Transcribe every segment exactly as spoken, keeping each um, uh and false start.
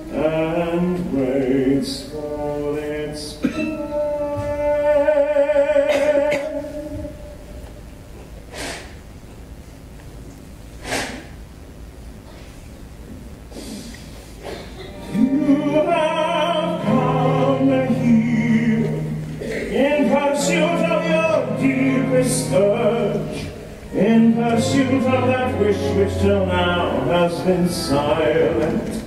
and waits for its prey. You have come here in pursuit of your deepest urge, in pursuit of that wish which till now has been silent,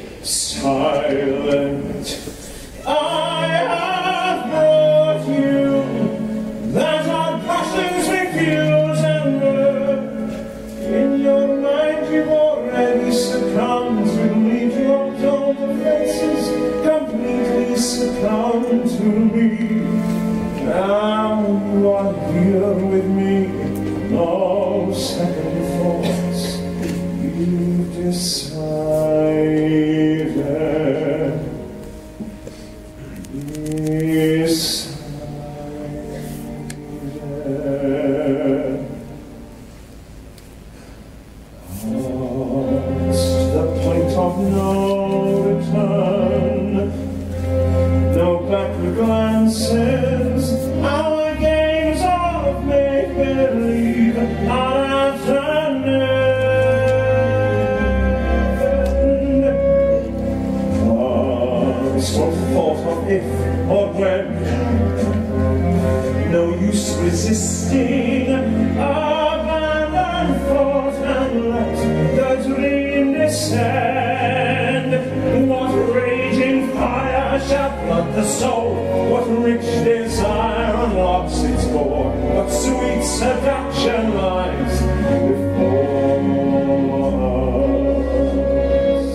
silent. I have brought you that our passions refuse and urge. In your mind you've already succumbed to me, to your cold offenses, completely succumbed to me. Now you are here with me, no second thoughts, you've decided, decided. Past the point of no return, no backward glances, our games of make-believe are at an end. Past what thought of if or when, no use resisting, abandon thought and let the dream descend. What raging fire shall flood the soul? What rich desire unlocks its door? What sweet seduction lies before us?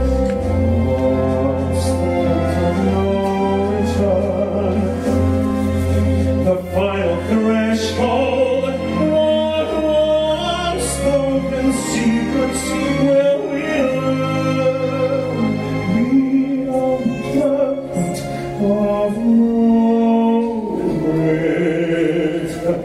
Past the point of no return, the final threshold, what unspoken secrets will we learn beyond the point of no return.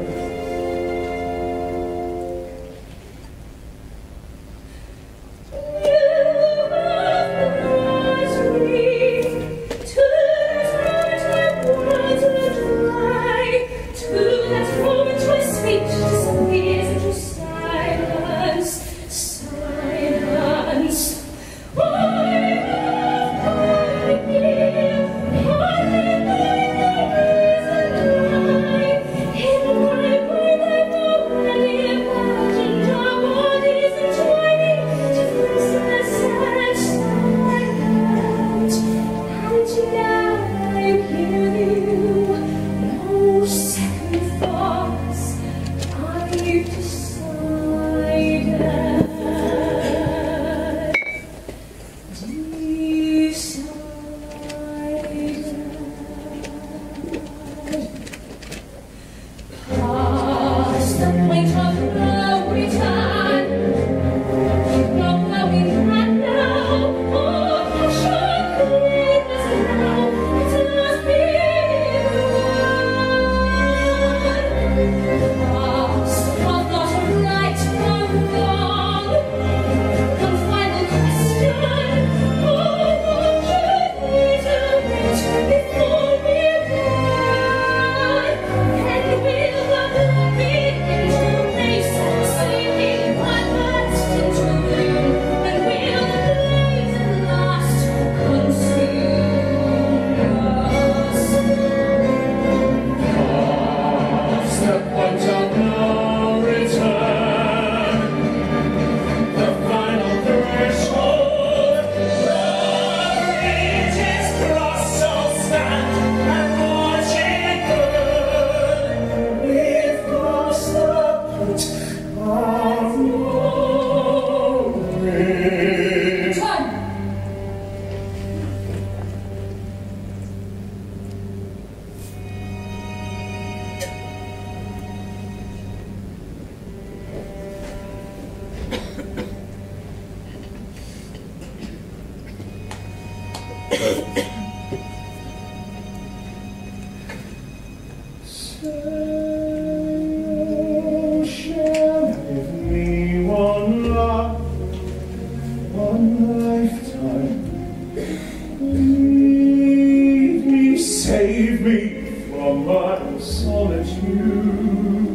Lead me, save me from my solitude.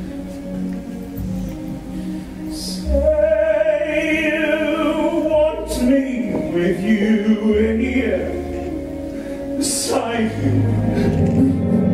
Say you want me with you here, beside you.